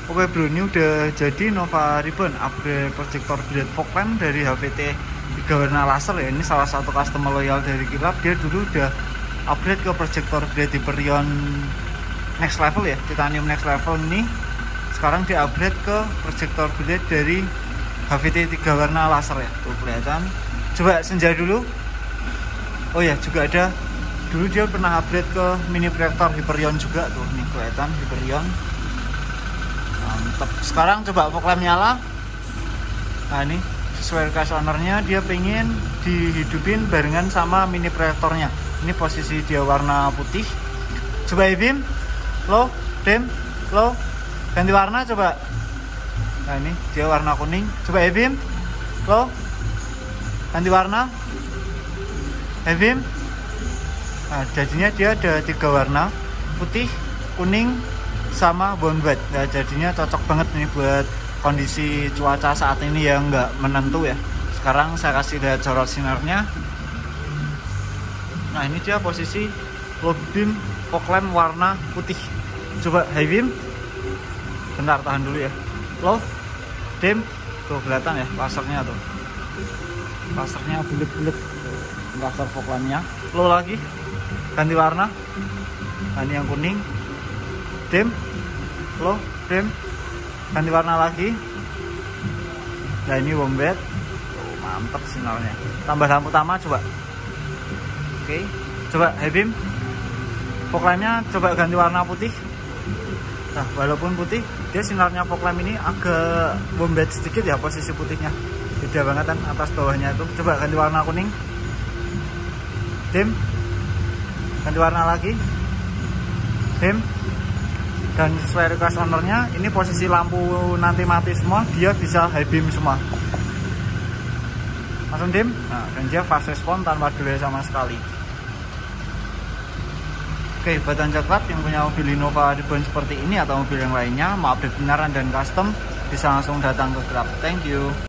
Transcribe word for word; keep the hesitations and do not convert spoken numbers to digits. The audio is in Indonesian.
Oke bro, ini udah jadi Nova Ribbon upgrade proyektor blade fog lamp dari H V T tiga warna laser ya. Ini salah satu customer loyal dari Kirlap. Dia dulu udah upgrade ke proyektor blade Hyperion next level ya, titanium next level. Ini sekarang dia upgrade ke proyektor blade dari H V T tiga warna laser ya. Tuh kelihatan. Coba senja dulu. Oh ya, juga ada dulu dia pernah upgrade ke mini proyektor Hyperion juga tuh. Nih kelihatan Hyperion. Mantap. Sekarang coba fog lamp nyala. Nah ini sesuai request ownernya, dia pengen dihidupin barengan sama mini proyektornya. Ini posisi dia warna putih. Coba beam, low, dim, low, ganti warna coba. Nah ini dia warna kuning. Coba beam, low, ganti warna, beam. Nah jadinya dia ada tiga warna, putih, kuning, sama bone white. Nah jadinya cocok banget nih buat kondisi cuaca saat ini yang nggak menentu ya. Sekarang saya kasih lihat sorot sinarnya. Nah ini dia posisi low beam fog lamp warna putih. Coba high beam, bentar tahan dulu ya. Low, dim, tuh kelihatan ya lasernya tuh, lasernya bulat-bulat, laser fog lampnya. Low lagi, ganti warna. Nah ini yang kuning, dim, low, dim, ganti warna lagi. Nah ini wombat. Oh, mantap sinyalnya. Tambah lampu utama coba. Oke, coba high beam, fog lampnya coba ganti warna putih. Nah walaupun putih, dia sinarnya fog lamp ini agak wombat sedikit ya, posisi putihnya beda banget kan atas bawahnya itu. Coba ganti warna kuning, dim, ganti warna lagi, dim. Dan sesuai request ownernya, ini posisi lampu nanti mati semua, dia bisa high beam semua, langsung dim. Nah dan dia fast respon tanpa delay sama sekali. Oke, buat coklat yang punya mobil Innova Ribbon seperti ini atau mobil yang lainnya, mau update benaran dan custom, bisa langsung datang ke Kirlap. Thank you.